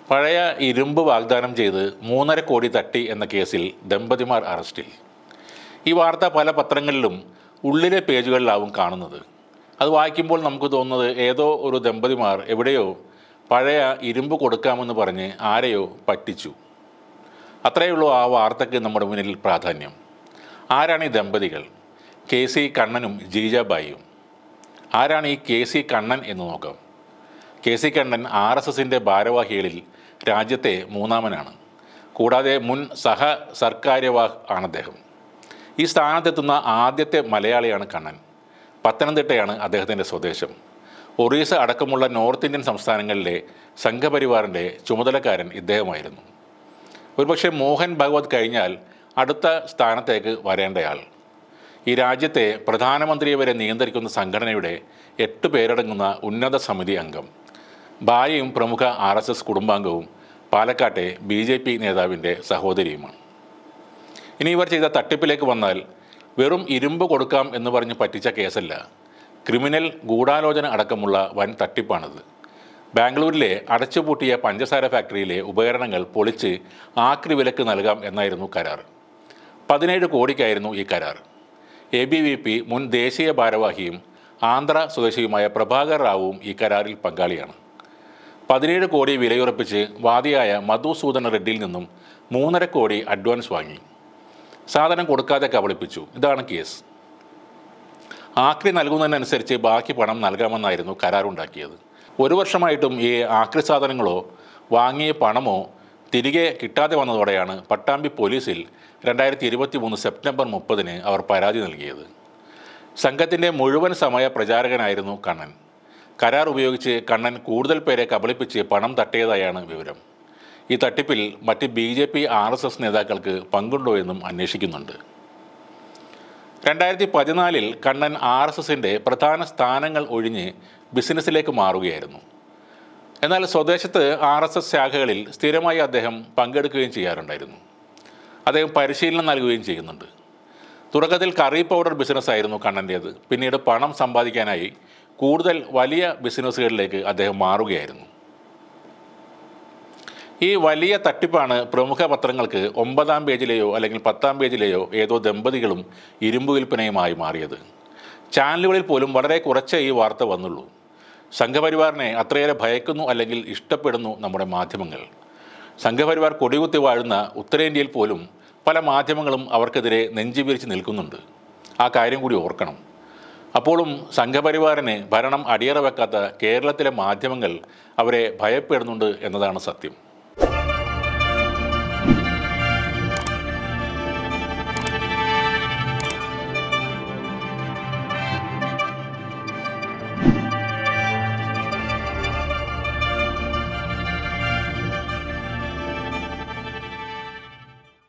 പഴയ ഇരുമ്പ് വാഗ്ദാനം ചെയ്ത് 3.5 കോടി തട്ടി എന്ന കേസിൽ ദമ്പതിമാർ അറസ്റ്റിൽ. ഈ വാർത്ത പല പത്രങ്ങളിലും ഉള്ളിലെ പേജുകളിലാവും കാണുന്നത്. അത് വായിക്കുമ്പോൾ നമുക്ക് തോന്നുന്നത് ഏതോ ഒരു ദമ്പതിമാർ എവിടെയോ പഴയ ഇരുമ്പ് കൊടുക്കാമെന്ന് പറഞ്ഞ് ആരെയോ പറ്റിച്ചു. അത്രയേ ഉള്ളൂ ആ വാർത്തയ്ക്ക് നമ്മുടെ മുന്നിൽ പ്രാധാന്യം. ആരാണ് ഈ ദമ്പതികൾ? KC കണ്ണനും ജീജാബായിയും. ആരാണ് ഈ KC കണ്ണൻ എന്ന് നോക്കാം. KC കണ്ണൻ RSSൻ്റെ ഭാരവാഹികളിൽ രാജ്യത്തെ മൂന്നാമനാണ്. കൂടാതെ മുൻ സർക്കാര്യവാഹ് ആണ് അദ്ദേഹം. ഈ സ്ഥാനത്തെത്തുന്ന ആദ്യത്തെ മലയാളിയാണ് കണ്ണൻ. പത്തനംതിട്ടയാണ് അദ്ദേഹത്തിൻ്റെ സ്വദേശം. ഒറീസ അടക്കമുള്ള നോർത്ത് ഇന്ത്യൻ സംസ്ഥാനങ്ങളിലെ സംഘപരിവാറിൻ്റെ ചുമതലക്കാരൻ ഇദ്ദേഹമായിരുന്നു. ഒരുപക്ഷെ മോഹൻ ഭഗവത് കഴിഞ്ഞാൽ അടുത്ത സ്ഥാനത്തേക്ക് വരേണ്ടയാൾ. ഈ രാജ്യത്തെ പ്രധാനമന്ത്രിയെ വരെ നിയന്ത്രിക്കുന്ന സംഘടനയുടെ 8 പേരടങ്ങുന്ന ഉന്നത സമിതി അംഗം. ഭാര്യയും പ്രമുഖ RSS കുടുംബാംഗവും പാലക്കാട്ടെ BJP നേതാവിൻ്റെ സഹോദരിയുമാണ്. ഇനി ഇവർ ചെയ്ത തട്ടിപ്പിലേക്ക് വന്നാൽ വെറും ഇരുമ്പ് കൊടുക്കാം എന്ന് പറഞ്ഞ് പറ്റിച്ച കേസല്ല, ക്രിമിനൽ ഗൂഢാലോചന അടക്കമുള്ള വൻ തട്ടിപ്പാണിത്. ബാംഗ്ലൂരിലെ അടച്ചുപൂട്ടിയ പഞ്ചസാര ഫാക്ടറിയിലെ ഉപകരണങ്ങൾ പൊളിച്ച് ആക്രി വിലക്ക് നൽകാം എന്നായിരുന്നു കരാർ. 17 കോടിക്കായിരുന്നു ഈ കരാർ. ABVP മുൻ ദേശീയ ഭാരവാഹിയും ആന്ധ്ര സ്വദേശിയുമായ പ്രഭാകർ റാവുവും ഈ കരാറിൽ പങ്കാളിയാണ്. 17 കോടി വിലയുറപ്പിച്ച് വാദിയായ മധുസൂദന റെഡ്ഡിയിൽ നിന്നും 3.5 കോടി അഡ്വാൻസ് വാങ്ങി. സാധനം കൊടുക്കാതെ കബളിപ്പിച്ചു. ഇതാണ് കേസ്. ആക്രി നൽകുന്നതിനനുസരിച്ച് ബാക്കി പണം നൽകാമെന്നായിരുന്നു കരാറുണ്ടാക്കിയത്. 1 വർഷമായിട്ടും ഈ ആക്രി സാധനങ്ങളോ വാങ്ങിയ പണമോ തിരികെ കിട്ടാതെ വന്നതോടെയാണ് പട്ടാമ്പി പോലീസിൽ 2023 സെപ്റ്റംബർ 30 അവർ പരാതി നൽകിയത്. സംഘത്തിൻ്റെ മുഴുവൻ സമയ പ്രചാരകനായിരുന്നു കണ്ണൻ. കരാർ ഉപയോഗിച്ച് കണ്ണൻ കൂടുതൽ പേരെ കബളിപ്പിച്ച് പണം തട്ടിയതായാണ് വിവരം. ഈ തട്ടിപ്പിൽ മറ്റ് BJP RSS നേതാക്കൾക്ക് പങ്കുണ്ടോ എന്നും അന്വേഷിക്കുന്നുണ്ട്. 2014 കണ്ണൻ RSSൻ്റെ പ്രധാന സ്ഥാനങ്ങൾ ഒഴിഞ്ഞ് ബിസിനസ്സിലേക്ക് മാറുകയായിരുന്നു. എന്നാൽ സ്വദേശത്ത് RSS ശാഖകളിൽ സ്ഥിരമായി അദ്ദേഹം പങ്കെടുക്കുകയും ചെയ്യാറുണ്ടായിരുന്നു. അദ്ദേഹം പരിശീലനം നൽകുകയും ചെയ്യുന്നുണ്ട്. തുടക്കത്തിൽ കറി പൗഡർ ബിസിനസ്സായിരുന്നു കണ്ണൻ്റേത്. പിന്നീട് പണം സമ്പാദിക്കാനായി കൂടുതൽ വലിയ ബിസിനസ്സുകളിലേക്ക് അദ്ദേഹം മാറുകയായിരുന്നു. ഈ വലിയ തട്ടിപ്പാണ് പ്രമുഖ പത്രങ്ങൾക്ക് 9-ാം പേജിലെയോ അല്ലെങ്കിൽ 10-ാം പേജിലെയോ ഏതോ ദമ്പതികളും ഇരുമ്പ് വിൽപ്പനയുമായി മാറിയത്. ചാനലുകളിൽ പോലും വളരെ കുറച്ചേ ഈ വാർത്ത വന്നുള്ളൂ. സംഘപരിവാറിനെ അത്രയേറെ ഭയക്കുന്നു അല്ലെങ്കിൽ ഇഷ്ടപ്പെടുന്നു നമ്മുടെ മാധ്യമങ്ങൾ. സംഘപരിവാർ കൊടികുത്തി വാഴുന്ന ഉത്തരേന്ത്യയിൽ പോലും പല മാധ്യമങ്ങളും അവർക്കെതിരെ നെഞ്ചുവിരിച്ച് നിൽക്കുന്നുണ്ട്. ആ കാര്യം കൂടി ഓർക്കണം. അപ്പോഴും സംഘപരിവാറിന് ഭരണം അടിയറ വെക്കാത്ത കേരളത്തിലെ മാധ്യമങ്ങൾ അവരെ ഭയപ്പെടുന്നുണ്ട് എന്നതാണ് സത്യം.